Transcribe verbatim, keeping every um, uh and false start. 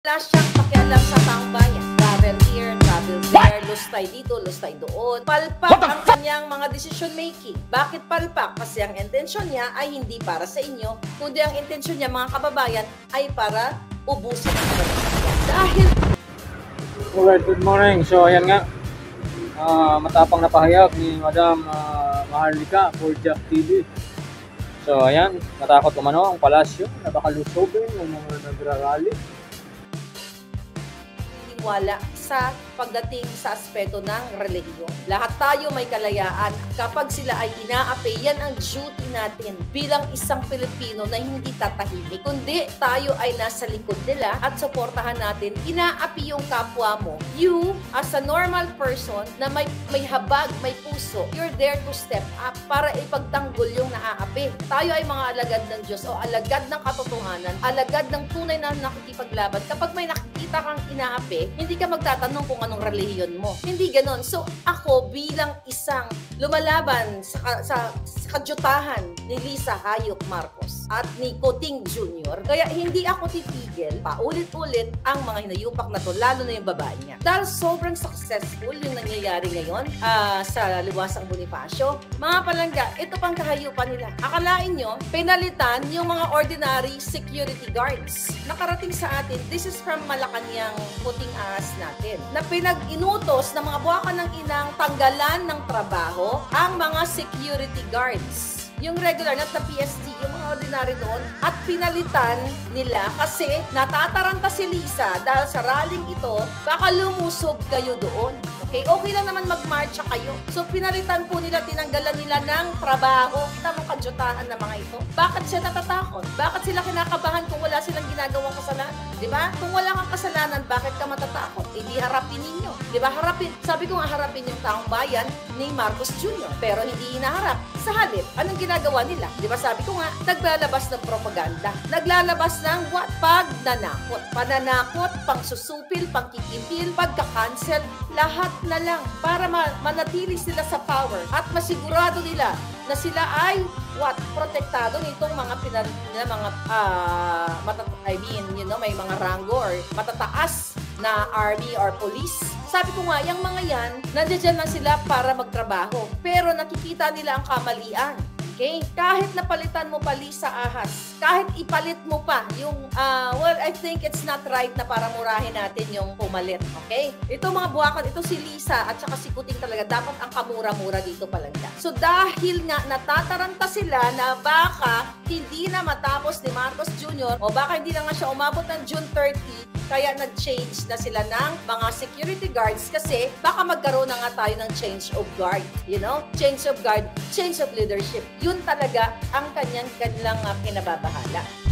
Wala siyang pakialam sa taong bayan. Travel here, travel there, lustay dito, lustay doon. Palpak ang kanyang mga decision making. Bakit palpak? Kasi ang intensyon niya ay hindi para sa inyo, kundi ang intensyon niya, mga kababayan, ay para ubusin ang kababayan. Dahil... Alright, good morning. So, ayan nga. Uh, matapang na pahayag ni Madam uh, Maharlika for Jack T V. So, ayan. Natakot umano ang palasyo. Napakalusobin ng mga nagrarally. Wala sa pagdating sa aspeto ng relihiyon. Lahat tayo may kalayaan kapag sila ay inaapi. Yan ang duty natin bilang isang Pilipino na hindi tatahimik. Kundi tayo ay nasa likod nila at suportahan natin. Inaapi yung kapwa mo. You, as a normal person na may, may habag, may puso, you're there to step up para ipagtanggol yung naaapi. Tayo ay mga alagad ng Diyos o alagad ng katotohanan, alagad ng tunay na nakikipaglaban. Kapag may nakikita kang inaapi, hindi ka magtatanong kung anong relihiyon mo. Hindi ganon. So, ako bilang isang lumalaban sa, sa, sa kadyutahan ni Lisa Hayop Marcos at ni Coting Junior, kaya hindi ako titigil paulit-ulit ang mga hinayupak na to, lalo na yung babae niya. Dahil sobrang successful yung nangyayari ngayon uh, sa Liwasang Bonifacio. Mga palangga, ito pang kahayupan nila. Akalain nyo, pinalitan yung mga ordinary security guards. Nakarating sa atin, this is from Malacanang, Puting Ahas natin, na pinag-inutos ng mga buwakan ng inang tanggalan ng trabaho ang mga security guards. Yung regular, not the P S T, yung mga ordinary doon, at pinalitan nila kasi natataranta si Lisa dahil sa rallying ito, baka lumusob kayo doon. Okay, okay lang naman magmarcha kayo. So, pinalitan po nila, tinanggalan nila ng trabaho. Kita mo kadyutahan na mga ito. Bakit siya natatakot? Bakit sila kinakabahan kung wala silang ginagawang kasalanan? Diba? Kung wala kang kasalanan, bakit ka matatakot? Hindi harapin ninyo. Diba? Harapin. Sabi ko nga, harapin yung taong bayan ni Marcos Junior Pero hindi hinaharap. Sa halip, anong ginagawa nila? Diba? Sabi ko nga, naglalabas ng propaganda. Naglalabas ng what? Pagnanakot. Pananakot, pangsusupil, pangkikipil, pagka-cancel, lahat na lang para manatili sila sa power at masigurado nila na sila ay what protektado nitong mga pinal na mga uh, matat I mean, you know, may mga rango or matataas na army or police. Sabi ko nga, yung mga yan, nandiyan lang sila para magtrabaho. Pero nakikita nila ang kamalian. Okay? Kahit napalitan mo pa Lisa Ahas, kahit ipalit mo pa yung, uh, well, I think it's not right na para murahin natin yung pumalit. Okay? Ito mga buwakan, ito si Lisa at saka si Kuting talaga, dapat ang kamura-mura dito palangga. So dahil nga natataranta sila na baka hindi na matapos ni Marcos Junior o baka hindi na nga siya umabot ng June thirtieth, kaya nag-change na sila ng mga security guards kasi baka magkaroon na nga tayo ng change of guard. You know? Change of guard, change of leadership. Yun talaga ang kanyang kanilang uh, kinababahala.